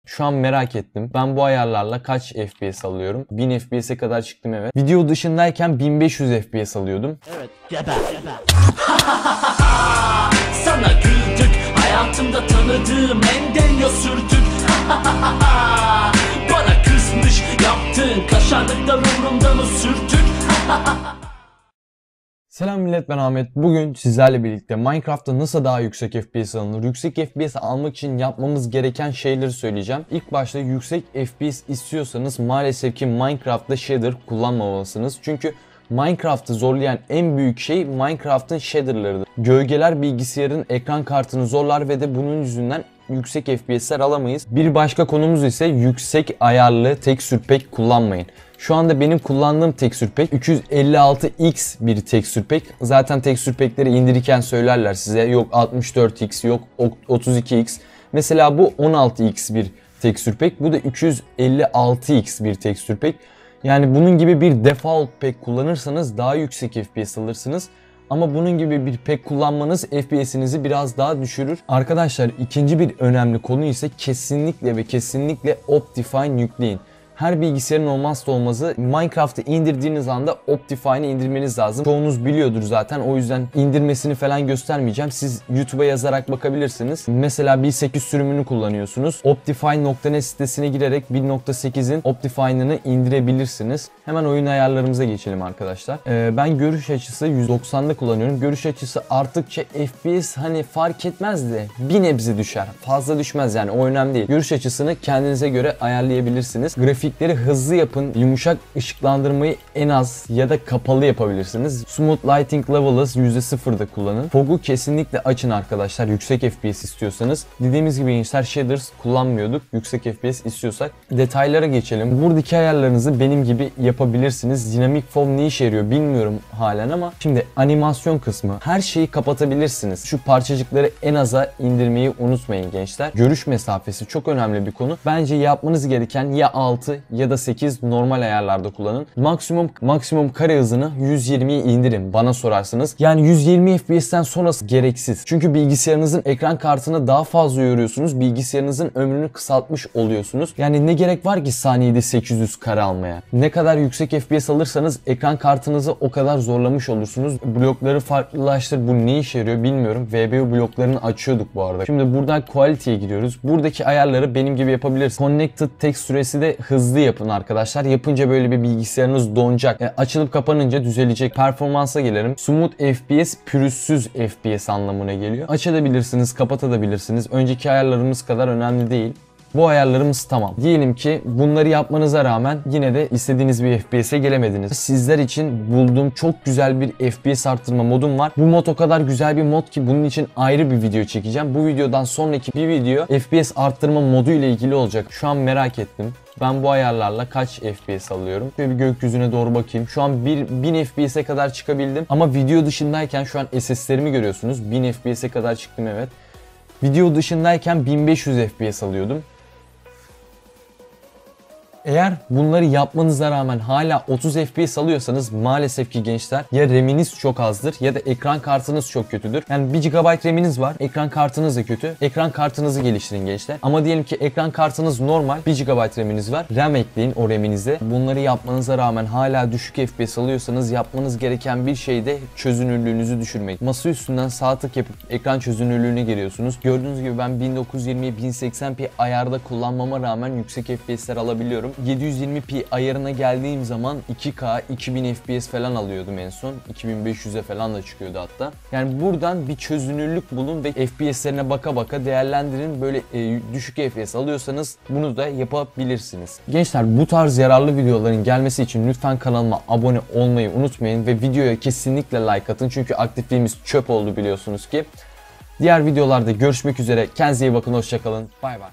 Şu an merak ettim. Ben bu ayarlarla kaç FPS alıyorum? 1000 FPS'e kadar çıktım, evet. Video dışındayken 1500 FPS alıyordum. Evet, geber. Sana güldük, hayatımda tanıdığım en deniyor sürdük. Bana kızmış, yaptığın kaşarlıklar umurumda mı sürtük? Selam millet, ben Ahmet. Bugün sizlerle birlikte Minecraft'ta nasıl daha yüksek FPS alınır, yüksek FPS almak için yapmamız gereken şeyleri söyleyeceğim. İlk başta yüksek FPS istiyorsanız maalesef ki Minecraft'ta shader kullanmamalısınız. Çünkü Minecraft'ı zorlayan en büyük şey Minecraft'ın shader'larıdır. Gölgeler bilgisayarın ekran kartını zorlar ve de bunun yüzünden yüksek FPS'ler alamayız. Bir başka konumuz ise yüksek ayarlı texture pack kullanmayın. Şu anda benim kullandığım texture pack 356X bir texture pack. Zaten texture pack'leri indirirken söylerler size, yok 64X, yok 32X. Mesela bu 16X bir texture pack. Bu da 356X bir texture pack. Yani bunun gibi bir default pack kullanırsanız daha yüksek FPS alırsınız. Ama bunun gibi bir pack kullanmanız FPS'inizi biraz daha düşürür. Arkadaşlar, ikinci bir önemli konu ise kesinlikle ve kesinlikle Optifine yükleyin. Her bilgisayarın olmazsa olmazı, Minecraft'ı indirdiğiniz anda Optifine'i indirmeniz lazım. Çoğunuz biliyordur zaten, o yüzden indirmesini falan göstermeyeceğim. Siz YouTube'a yazarak bakabilirsiniz. Mesela 1.8 sürümünü kullanıyorsunuz. Optifine.net sitesine girerek 1.8'in Optifine'ını indirebilirsiniz. Hemen oyun ayarlarımıza geçelim arkadaşlar. Ben görüş açısı 190'da kullanıyorum. Görüş açısı arttıkça FPS hani fark etmez de bir nebze düşer. Fazla düşmez yani, o önemli değil. Görüş açısını kendinize göre ayarlayabilirsiniz. Grafikleri hızlı yapın. Yumuşak ışıklandırmayı en az ya da kapalı yapabilirsiniz. Smooth Lighting Level'ı %0'da kullanın. Fog'u kesinlikle açın arkadaşlar, yüksek FPS istiyorsanız. Dediğimiz gibi gençler, shaders kullanmıyorduk yüksek FPS istiyorsak. Detaylara geçelim. Buradaki ayarlarınızı benim gibi yapabilirsiniz. Dynamic Fog ne işe yarıyor bilmiyorum halen ama şimdi animasyon kısmı. Her şeyi kapatabilirsiniz. Şu parçacıkları en aza indirmeyi unutmayın gençler. Görüş mesafesi çok önemli bir konu. Bence yapmanız gereken ya 6 ya da 8 normal ayarlarda kullanın. Maksimum kare hızını 120'ye indirin bana sorarsanız. Yani 120 FPS'ten sonrası gereksiz. Çünkü bilgisayarınızın ekran kartını daha fazla yoruyorsunuz. Bilgisayarınızın ömrünü kısaltmış oluyorsunuz. Yani ne gerek var ki saniyede 800 kare almaya? Ne kadar yüksek FPS alırsanız ekran kartınızı o kadar zorlamış olursunuz. Blokları farklılaştır. Bu ne işe yarıyor bilmiyorum. VBU bloklarını açıyorduk bu arada. Şimdi buradan Quality'ye giriyoruz. Buradaki ayarları benim gibi yapabilirsiniz. Connected text süresi de hızlı yapın arkadaşlar. Yapınca böyle bir bilgisayarınız donacak. Açılıp kapanınca düzelecek. Performansa gelelim. Smooth FPS pürüzsüz FPS anlamına geliyor. Açabilirsiniz, kapatabilirsiniz. Önceki ayarlarımız kadar önemli değil. Bu ayarlarımız tamam. Diyelim ki bunları yapmanıza rağmen yine de istediğiniz bir FPS'e gelemediniz. Sizler için bulduğum çok güzel bir FPS arttırma modum var. Bu mod o kadar güzel bir mod ki bunun için ayrı bir video çekeceğim. Bu videodan sonraki bir video FPS arttırma modu ile ilgili olacak. Şu an merak ettim. Ben bu ayarlarla kaç FPS alıyorum? Şöyle bir gökyüzüne doğru bakayım. Şu an 1000 FPS'e kadar çıkabildim. Ama video dışındayken şu an SS'lerimi görüyorsunuz. 1000 FPS'e kadar çıktım, evet. Video dışındayken 1500 FPS alıyordum. Eğer bunları yapmanıza rağmen hala 30 FPS alıyorsanız maalesef ki gençler, ya RAM'iniz çok azdır ya da ekran kartınız çok kötüdür. Yani 1 GB RAM'iniz var, ekran kartınız da kötü. Ekran kartınızı geliştirin gençler. Ama diyelim ki ekran kartınız normal, 1 GB RAM'iniz var. RAM ekleyin o RAM'inize. Bunları yapmanıza rağmen hala düşük FPS alıyorsanız yapmanız gereken bir şey de çözünürlüğünüzü düşürmek. Masa üstünden sağ tık yapıp ekran çözünürlüğüne giriyorsunuz. Gördüğünüz gibi ben 1920'ye 1080p ayarda kullanmama rağmen yüksek FPS'ler alabiliyorum. 720p ayarına geldiğim zaman 2K 2000 FPS falan alıyordum en son. 2500'e falan da çıkıyordu hatta. Yani buradan bir çözünürlük bulun ve FPS'lerine baka baka değerlendirin. Böyle düşük FPS alıyorsanız bunu da yapabilirsiniz. Gençler, bu tarz yararlı videoların gelmesi için lütfen kanalıma abone olmayı unutmayın ve videoya kesinlikle like atın. Çünkü aktifliğimiz çöp oldu biliyorsunuz ki. Diğer videolarda görüşmek üzere. Kendinize iyi bakın. Hoşça kalın. Bay bay.